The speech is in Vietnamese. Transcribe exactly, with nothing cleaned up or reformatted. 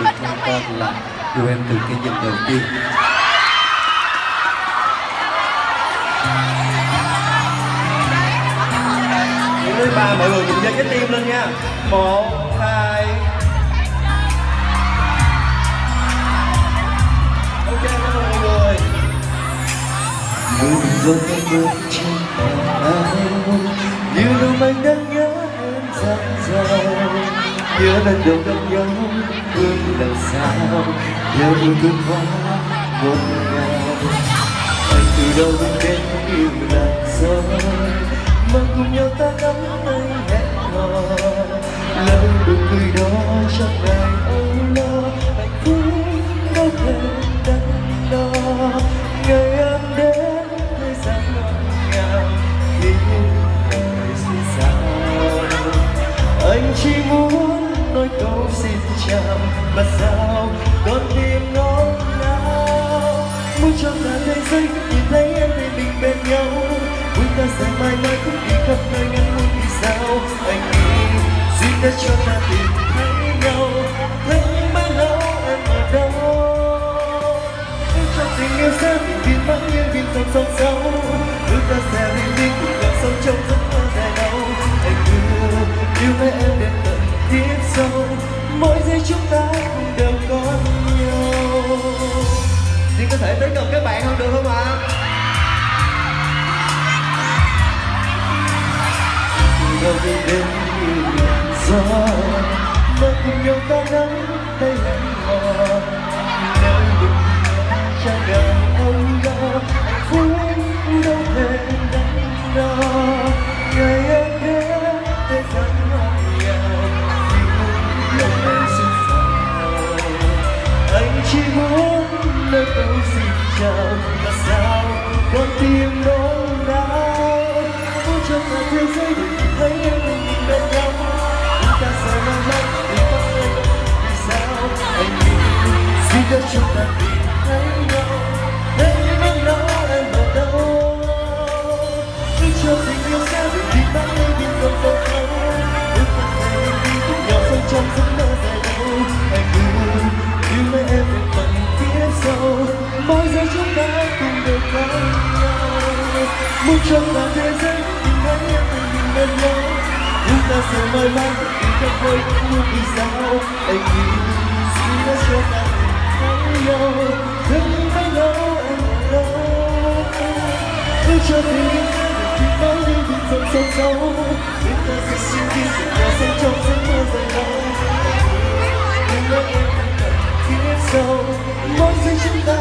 được mang tên là Yêu Em Từ Cái Nhìn Đầu Tiên. Những thứ ba mọi người cùng giơ trái tim lên nha. Một, hai. Ok, cảm ơn mọi người. Mưa rơi mưa trên áo, như đôi anh đang nhớ em dần dần. Nhớ lần đầu gặp nhau, thương làm sao, nhớ yêu thương quá ngọt ngào. Anh từ đâu đến yêu làm sao, mà cùng nhau ta nắm tay hẹn hò. Lời nụ cười đó trong ngày âu lo, hạnh phúc đâu thể đắn đo. Ngày em đến thời gian ngọt ngào, khi đời xuyên sao. Anh chỉ muốn nói câu xin chào, mà sao con tim ngóng ngao. Muốn cho cả thế giới nhìn thấy em để mình bên nhau, vui ta sẽ mãi mãi cũng đi khắp nơi ngăn muốn vì sao. Anh nghĩ duyên đã cho ta tìm thấy nhau, thấy mãi lâu em ở đâu. Em cho tình yêu sẽ bị viên mãi như viên dòng sông sâu, vui ta sẽ bình minh cùng nhau sống trong giấc mơ dài lâu. Anh cứ yêu với em đến tận kiếp sau, mỗi giây chúng ta cùng đều có nhau. Thì có thể tới gần các bạn không được không ạ? Từ đâu đi đến như gió, mà cùng nhau ta nắm tay hẹn hò. Nơi bình chẳng gần ông lo, hạnh phúc đâu thể đắn đo. Ngày em đến thời gian ngọt ngào, lòng em xinh xào. Anh chỉ muốn nơi câu xin chào, mà sao con tim nôn nao. Muốn cho cả thế giới được thấy em mình nhìn bên nhau, chúng ta sẽ mãi mãi vì có nơi vì sao. Anh nghĩ duy nhất chúng ta tìm thấy nhau, thấy mãi lâu em ở đâu. Cứ cho tình yêu sẽ được đi mãi nơi biên dòng sông sâu, bước qua sẽ đi cùng nhau sống trong giấc mơ dài lâu. Anh cứ yêu với em đến tận phía sau, mỗi giây chúng ta cùng đều có nhau. Muốn cho cả thế giới nhìn thấy em mình nhìn bên nhau, chúng ta sẽ mãi mãi đi khắp nơi cũng luôn vì sao. Anh nghĩ duy nhất cho ta tìm thấy nhau, thương mãi lâu em ở đâu. Muốn cho tình yêu sẽ được đi mãi như viên dòng sông sâu, chúng ta sẽ xin đi cùng nhau sống trong giấc mơ dài lâu. Yêu với em đến tận phía sau, mỗi giây chúng ta